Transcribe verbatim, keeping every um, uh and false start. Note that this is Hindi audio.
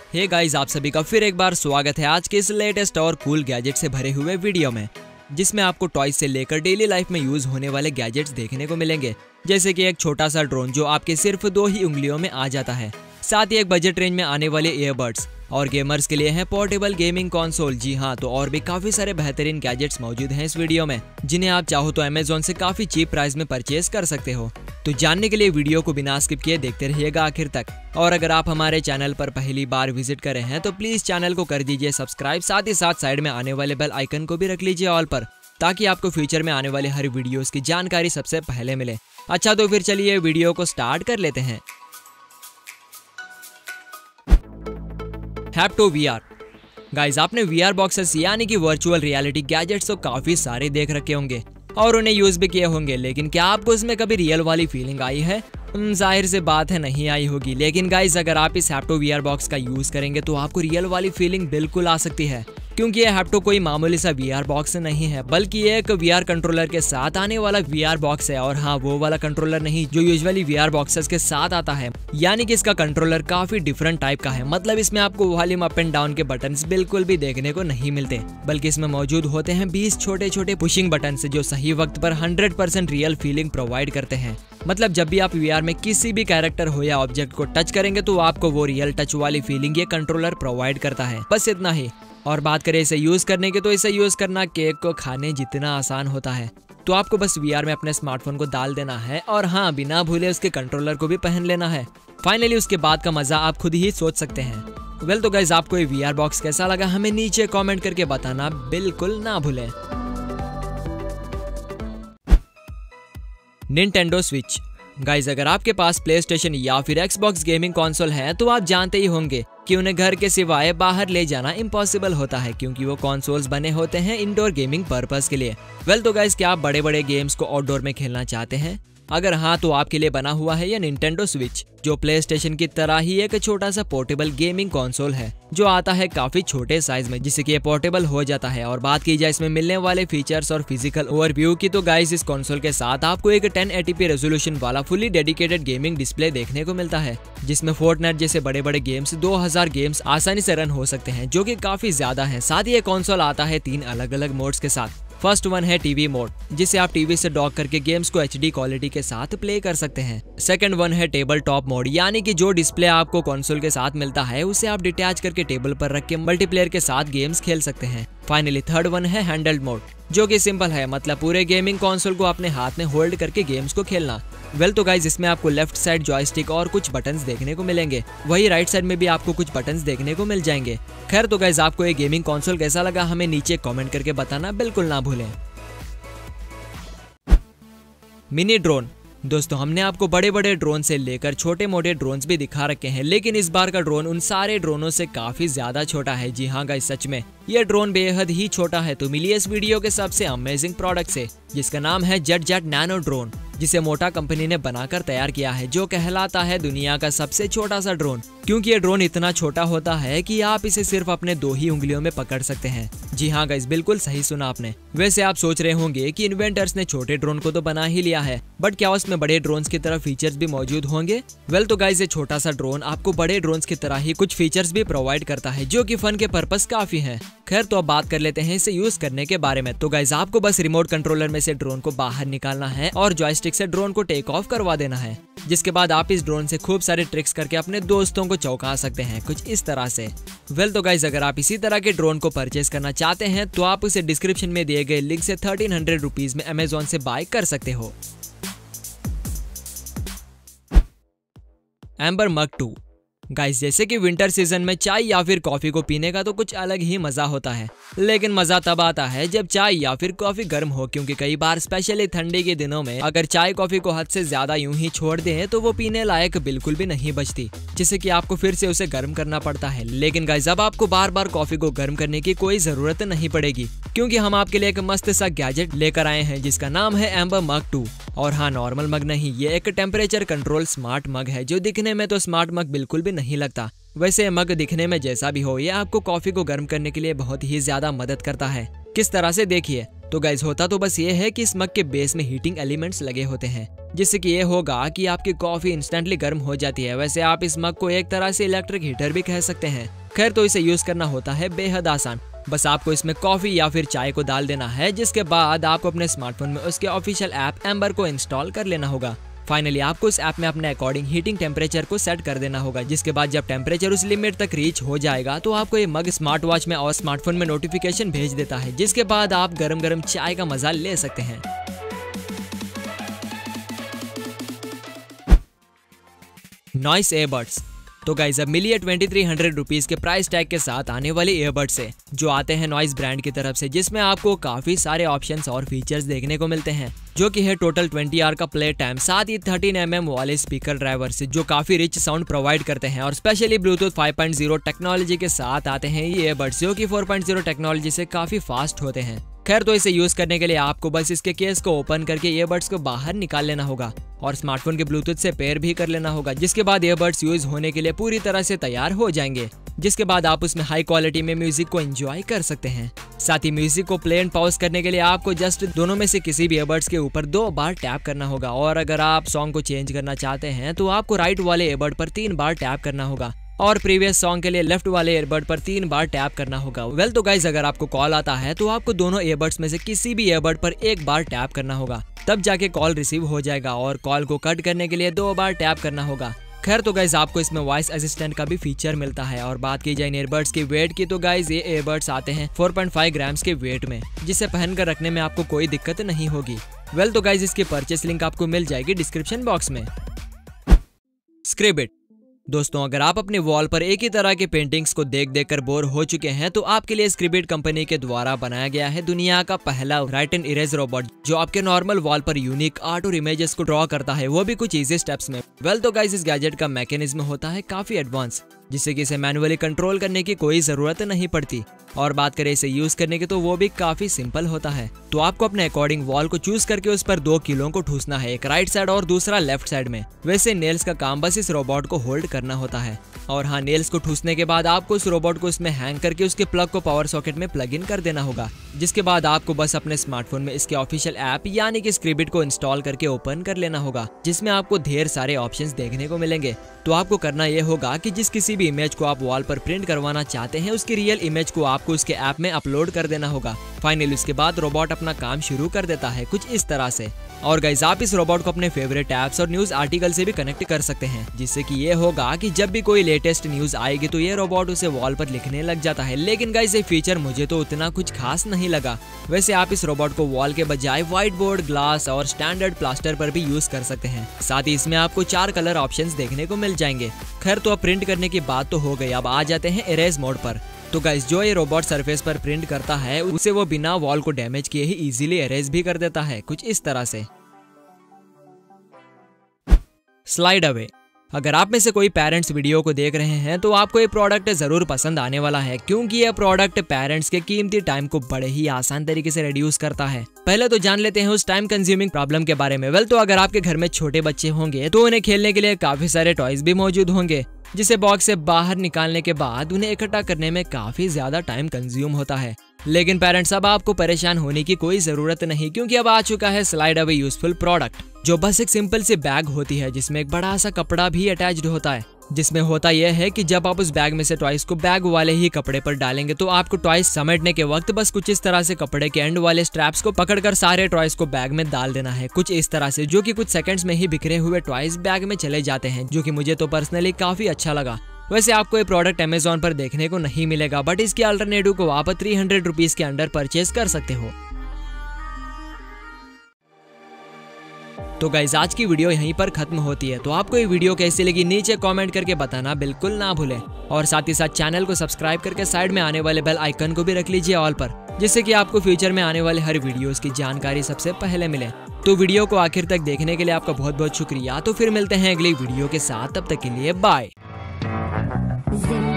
हे गाइस, आप सभी का फिर एक बार स्वागत है आज के इस लेटेस्ट और कूल गैजेट से भरे हुए वीडियो में, जिसमें आपको टॉयज से लेकर डेली लाइफ में यूज होने वाले गैजेट्स देखने को मिलेंगे। जैसे कि एक छोटा सा ड्रोन जो आपके सिर्फ दो ही उंगलियों में आ जाता है, साथ ही एक बजट रेंज में आने वाले ईयरबड्स और गेमर्स के लिए है पोर्टेबल गेमिंग कंसोल। जी हाँ, तो और भी काफी सारे बेहतरीन गैजेट्स मौजूद हैं इस वीडियो में, जिन्हें आप चाहो तो अमेज़न से काफी चीप प्राइस में परचेज कर सकते हो। तो जानने के लिए वीडियो को बिना स्किप किए देखते रहिएगा आखिर तक। और अगर आप हमारे चैनल पर पहली बार विजिट करे हैं तो प्लीज चैनल को कर दीजिए सब्सक्राइब, साथ ही साथ साइड में आने वाले बेल आइकन को भी रख लीजिए ऑल पर, ताकि आपको फ्यूचर में आने वाले हर वीडियोस की जानकारी सबसे पहले मिले। अच्छा, तो फिर चलिए वीडियो को स्टार्ट कर लेते हैं। Hapto V R. गाइस, आपने वी आर बॉक्सेस यानी कि वर्चुअल रियलिटी गैजेट्स तो काफी सारे देख रखे होंगे और उन्हें यूज भी किए होंगे, लेकिन क्या आपको इसमें कभी रियल वाली फीलिंग आई है? जाहिर से बात है, नहीं आई होगी। लेकिन गाइस, अगर आप इस हैप्टो वी आर बॉक्स का यूज करेंगे तो आपको रियल वाली फीलिंग बिल्कुल आ सकती है, क्योंकि ये हैप्टो कोई मामूली सा वी आर बॉक्स नहीं है, बल्कि ये एक वी आर कंट्रोलर के साथ आने वाला वी आर बॉक्स है। और हाँ, वो वाला कंट्रोलर नहीं जो यूजुअली वी आर बॉक्सेस के साथ आता है, यानी कि इसका कंट्रोलर काफी डिफरेंट टाइप का है। मतलब इसमें आपको वॉल्यूम अप एंड डाउन के बटन्स बिल्कुल भी देखने को नहीं मिलते, बल्कि इसमें मौजूद होते हैं बीस छोटे छोटे पुशिंग बटन जो सही वक्त पर hundred percent real feeling provide करते हैं। मतलब जब भी आप वी आर में किसी भी कैरेक्टर हो या ऑब्जेक्ट को टच करेंगे तो आपको वो रियल टच वाली फीलिंग ये कंट्रोलर प्रोवाइड करता है। बस इतना ही। और बात करें इसे यूज करने की, तो इसे यूज करना केक को खाने जितना आसान होता है। तो आपको बस वी आर में अपने स्मार्टफोन को डाल देना है और हाँ, बिना भूले उसके कंट्रोलर को भी पहन लेना है। फाइनली उसके बाद का मजा आप खुद ही सोच सकते हैं। वेल तो गाइस, आपको ये वी आर बॉक्स कैसा लगा हमें नीचे कमेंट करके बताना बिल्कुल ना भूलें। Nintendo switch. गाइस, अगर आपके पास प्ले स्टेशन या फिर एक्सबॉक्स गेमिंग कंसोल है तो आप जानते ही होंगे कि उन्हें घर के सिवाय बाहर ले जाना इम्पॉसिबल होता है, क्योंकि वो कंसोल्स बने होते हैं इंडोर गेमिंग पर्पस के लिए। वेल तो गाइस, क्या आप बड़े बड़े गेम्स को आउटडोर में खेलना चाहते हैं? अगर हाँ, तो आपके लिए बना हुआ है यह निंटेंडो स्विच, जो प्ले स्टेशन की तरह ही एक छोटा सा पोर्टेबल गेमिंग कंसोल है, जो आता है काफी छोटे साइज में, जिससे कि ये पोर्टेबल हो जाता है। और बात की जाए इसमें मिलने वाले फीचर्स और फिजिकल ओवरव्यू की, तो गाइस इस कंसोल के साथ आपको एक टेन एटी पी रेजोल्यूशन वाला फुली डेडिकेटेड गेमिंग डिस्प्ले देखने को मिलता है, जिसमें फोर्टनाइट जैसे बड़े बड़े गेम्स दो हज़ार गेम्स आसानी से रन हो सकते हैं, जो कि काफी ज्यादा है। साथ ही ये कंसोल आता है तीन अलग अलग मोड्स के साथ। फर्स्ट वन है टीवी मोड, जिसे आप टीवी से डॉक करके गेम्स को एचडी क्वालिटी के साथ प्ले कर सकते हैं। सेकंड वन है टेबल टॉप मोड, यानी कि जो डिस्प्ले आपको कंसोल के साथ मिलता है उसे आप डिटैच करके टेबल पर रख के मल्टीप्लेयर के साथ गेम्स खेल सकते हैं। फाइनली थर्ड वन है हैंडल्ड मोड, जो कि सिंपल है, मतलब पूरे गेमिंग कंसोल को अपने हाथ में होल्ड करके गेम्स को खेलना। वेल तो गाइस, इसमें आपको लेफ्ट साइड जॉयस्टिक और कुछ बटन्स देखने को मिलेंगे, वही राइट साइड में भी आपको कुछ बटन्स देखने को मिल जाएंगे। खैर तो गाइस, आपको ये गेमिंग कंसोल कैसा लगा हमें नीचे कमेंट करके बताना बिल्कुल ना भूलें। Mini drone. दोस्तों, हमने आपको बड़े बड़े ड्रोन से लेकर छोटे मोटे ड्रोन्स भी दिखा रखे हैं, लेकिन इस बार का ड्रोन उन सारे ड्रोनों से काफी ज्यादा छोटा है। जी हाँ गाइस, सच में ये ड्रोन बेहद ही छोटा है। तो मिलिए इस वीडियो के सबसे अमेजिंग प्रोडक्ट से, जिसका नाम है जेट जेट नैनो ड्रोन, जिसे मोटा कंपनी ने बनाकर तैयार किया है, जो कहलाता है दुनिया का सबसे छोटा सा ड्रोन, क्योंकि ये ड्रोन इतना छोटा होता है कि आप इसे सिर्फ अपने दो ही उंगलियों में पकड़ सकते हैं। जी हाँ गाइस, बिल्कुल सही सुना आपने। वैसे आप सोच रहे होंगे कि इन्वेंटर्स ने छोटे ड्रोन को तो बना ही लिया है, बट क्या उसमें बड़े ड्रोन्स की तरह फीचर्स भी मौजूद होंगे? वेल तो गाइस, ये छोटा सा ड्रोन आपको बड़े ड्रोन्स की तरह ही कुछ फीचर्स भी प्रोवाइड करता है, जो कि फन के पर्पस काफी हैं। खैर, तो अब बात कर लेते हैं इसे यूज करने के बारे में। तो गाइस, आपको बस रिमोट कंट्रोलर में से ड्रोन को बाहर निकालना है और जॉयस्टिक से ड्रोन को टेक ऑफ करवा देना है, जिसके बाद आप इस ड्रोन से खूब सारे ट्रिक्स करके अपने दोस्तों को चौंका सकते हैं, कुछ इस तरह से। वेल तो गाइस, अगर आप इसी तरह के ड्रोन को परचेज करना चाहते हैं तो आप उसे डिस्क्रिप्शन में दिए गए लिंक से थर्टीन हंड्रेड रुपीज में अमेज़न से बाय कर सकते हो। Amber mug to. गाइस, जैसे कि विंटर सीजन में चाय या फिर कॉफी को पीने का तो कुछ अलग ही मजा होता है, लेकिन मजा तब आता है जब चाय या फिर कॉफी गर्म हो, क्योंकि कई बार स्पेशली ठंडी के दिनों में अगर चाय कॉफी को हद से ज्यादा यूं ही छोड़ दें तो वो पीने लायक बिल्कुल भी नहीं बचती, जिससे कि आपको फिर से उसे गर्म करना पड़ता है। लेकिन गाइस, अब आपको बार बार कॉफी को गर्म करने की कोई जरूरत नहीं पड़ेगी, क्योंकि हम आपके लिए एक मस्त सा गैजेट लेकर आए हैं, जिसका नाम है एम्बर मग टू। और हाँ, नॉर्मल मग नहीं, ये एक टेम्परेचर कंट्रोल स्मार्ट मग है, जो दिखने में तो स्मार्ट मग बिल्कुल भी नहीं लगता। वैसे मग दिखने में जैसा भी हो, ये आपको कॉफी को गर्म करने के लिए बहुत ही ज्यादा मदद करता है। किस तरह से, देखिए। तो गाइस, होता तो बस ये है कि इस मग के बेस में हीटिंग एलिमेंट्स लगे होते हैं, जिससे कि ये होगा कि आपकी कॉफी इंस्टेंटली गर्म हो जाती है। वैसे आप इस मग को एक तरह से इलेक्ट्रिक हीटर भी कह सकते हैं। खैर तो इसे यूज करना होता है बेहद आसान। बस आपको इसमें कॉफी या फिर चाय को डाल देना है, जिसके बाद आपको अपने स्मार्टफोन में उसके ऑफिशियल ऐप एम्बर को इंस्टॉल कर लेना होगा। फाइनली आपको इस ऐप में अपने अकॉर्डिंग हीटिंग टेम्परेचर को सेट कर देना होगा, जिसके बाद जब टेम्परेचर उस लिमिट तक रीच हो जाएगा तो आपको ये मग स्मार्ट वॉच में और स्मार्टफोन में नोटिफिकेशन भेज देता है, जिसके बाद आप गरम गरम चाय का मजा ले सकते हैं। Noise earbuds. तो गाइस अब मिली है ट्वेंटी थ्री हंड्रेड रुपीज के प्राइस टैग के साथ आने वाले ईयरबड्स से, जो आते हैं नॉइस ब्रांड की तरफ से, जिसमें आपको काफी सारे ऑप्शंस और फीचर्स देखने को मिलते हैं, जो कि है टोटल ट्वेंटी आवर का प्ले टाइम, साथ ही थर्टीन एम एम वाले स्पीकर ड्राइवर से जो काफी रिच साउंड प्रोवाइड करते हैं, और specially Bluetooth five point zero technology के साथ आते हैं ये ईयरबड्स, जो कि फोर पॉइंट ज़ीरो टेक्नोलॉजी से काफी फास्ट होते हैं। खैर तो इसे यूज करने के लिए आपको बस इसके केस को ओपन करके ईयरबड्स को बाहर निकाल लेना होगा और स्मार्टफोन के ब्लूटूथ से पेयर भी कर लेना होगा, जिसके बाद ईयरबड्स यूज होने के लिए पूरी तरह से तैयार हो जाएंगे, जिसके बाद आप उसमें हाई क्वालिटी में म्यूजिक को एंजॉय कर सकते हैं। साथ ही म्यूजिक को प्ले एंड पॉज करने के लिए आपको जस्ट दोनों में से किसी भी ईयरबड्स के ऊपर दो बार टैप करना होगा, और अगर आप सॉन्ग को चेंज करना चाहते हैं तो आपको राइट वाले ईयरबड पर तीन बार टैप करना होगा और प्रीवियस सॉन्ग के लिए लेफ्ट वाले ईयरबड पर तीन बार टैप करना होगा। वेल तो गाइज अगर आपको कॉल आता है तो आपको दोनों ईयरबड्स में से किसी भी ईयरबड पर एक बार टैप करना होगा, तब जाके कॉल रिसीव हो जाएगा, और कॉल को कट करने के लिए दो बार टैप करना होगा। खैर तो गाइज आपको इसमें वॉइस असिस्टेंट का भी फीचर मिलता है। और बात की जाए इन ईयरबड्स की वेट की, तो गाइज ये ईयरबड्स आते हैं फोर पॉइंट फाइव ग्राम्स के वेट में, जिसे पहनकर रखने में आपको कोई दिक्कत नहीं होगी। वेल तो गाइज इसकी परचेस लिंक आपको मिल जाएगी डिस्क्रिप्शन बॉक्स में। स्क्रिबिट। दोस्तों अगर आप अपने वॉल पर एक ही तरह के पेंटिंग्स को देख देख कर बोर हो चुके हैं, तो आपके लिए स्क्रिबिट कंपनी के द्वारा बनाया गया है दुनिया का पहला राइट एंड इरेज रोबोट, जो आपके नॉर्मल वॉल पर यूनिक आर्ट और इमेजेस को ड्रॉ करता है, वो भी कुछ इजी स्टेप्स में। वेल तो गाइस इस गैजेट का मैकेनिज्म होता है काफी एडवांस, जिससे कि इसे मैनुअली कंट्रोल करने की कोई जरूरत नहीं पड़ती, और बात करें इसे यूज करने की तो वो भी काफी सिंपल होता है। तो आपको अपने अकॉर्डिंग वॉल को चूज करके उस पर दो कीलों को ठूसना है, एक राइट साइड और दूसरा लेफ्ट साइड में। वैसे नेल्स का काम बस इस रोबोट को होल्ड करना होता है, और हाँ नेल्स को ठूसने के बाद आपको उस रोबोट को इसमें हैंग करके उसके प्लग को पावर सॉकेट में प्लग इन कर देना होगा, जिसके बाद आपको बस अपने स्मार्टफोन में इसके ऑफिशियल ऐप यानी कि स्क्रिबिट को इंस्टॉल करके ओपन कर लेना होगा, जिसमें आपको ढेर सारे ऑप्शंस देखने को मिलेंगे। तो आपको करना यह होगा कि जिस किसी भी इमेज को आप वॉल पर प्रिंट करवाना चाहते हैं, उसकी रियल इमेज को आपको उसके ऐप में अपलोड कर देना होगा। फाइनली उसके बाद रोबोट अपना काम शुरू कर देता है कुछ इस तरह से। और गाइस आप इस रोबोट को अपने फेवरेट ऐप्स और न्यूज आर्टिकल से भी कनेक्ट कर सकते हैं, जिससे कि ये होगा कि जब भी कोई लेटेस्ट न्यूज आएगी तो ये रोबोट उसे वॉल पर लिखने लग जाता है। लेकिन गाइस ये फीचर मुझे तो उतना कुछ खास नहीं लगा। वैसे आप इस रोबोट को वॉल के बजाय व्हाइट बोर्ड, ग्लास और स्टैंडर्ड प्लास्टर पर भी यूज कर सकते हैं। साथ ही इसमें आपको चार कलर ऑप्शंस देखने को मिल जाएंगे। खैर तो अब प्रिंट करने की बात तो हो गई, अब आ जाते हैं इरेज मोड पर। तो गाइस जो ये रोबोट सरफेस पर प्रिंट करता है, उसे वो बिना वॉल को डैमेज किए ही इजीली इरेज भी कर देता है कुछ इस तरह से। Slide away. अगर आप में से कोई पेरेंट्स वीडियो को देख रहे हैं तो आपको ये प्रोडक्ट जरूर पसंद आने वाला है, क्योंकि यह प्रोडक्ट पेरेंट्स के कीमती टाइम को बड़े ही आसान तरीके से रिड्यूस करता है। पहले तो जान लेते हैं उस टाइम कंज्यूमिंग प्रॉब्लम के बारे में। वेल तो अगर आपके घर में छोटे बच्चे होंगे तो उन्हें खेलने के लिए काफी सारे टॉयज भी मौजूद होंगे, जिसे बॉक्स से बाहर निकालने के बाद उन्हें इकट्ठा करने में काफी ज्यादा टाइम कंज्यूम होता है। लेकिन पेरेंट्स अब आपको परेशान होने की कोई जरूरत नहीं, क्योंकि अब आ चुका है स्लाइड अवे यूजफुल प्रोडक्ट, जो बस एक सिंपल सी बैग होती है जिसमें एक बड़ा सा कपड़ा भी अटैच्ड होता है। जिसमें होता यह है कि जब आप उस बैग में से टॉयज को बैग वाले ही कपड़े पर डालेंगे तो आपको टॉयज समेटने के वक्त बस कुछ इस तरह से कपड़े के एंड वाले स्ट्रैप्स को पकड़कर सारे टॉयज को बैग में डाल देना है कुछ इस तरह से, जो कि कुछ सेकंड्स में ही बिखरे हुए टॉयज बैग में चले जाते हैं, जो कि मुझे तो पर्सनली काफी अच्छा लगा। वैसे आपको ये प्रोडक्ट अमेज़न पर देखने को नहीं मिलेगा, बट इसके अल्टरनेटिव को आप थ्री हंड्रेड रुपीज के अंडर परचेज कर सकते हो। तो गाइज आज की वीडियो यहीं पर खत्म होती है। तो आपको ये वीडियो कैसी लगी नीचे कमेंट करके बताना बिल्कुल ना भूलें, और साथ ही साथ चैनल को सब्सक्राइब करके साइड में आने वाले बेल आइकन को भी रख लीजिए ऑल पर, जिससे कि आपको फ्यूचर में आने वाले हर वीडियोस की जानकारी सबसे पहले मिले। तो वीडियो को आखिर तक देखने के लिए आपका बहुत बहुत शुक्रिया। तो फिर मिलते हैं अगली वीडियो के साथ, तब तक के लिए बाय।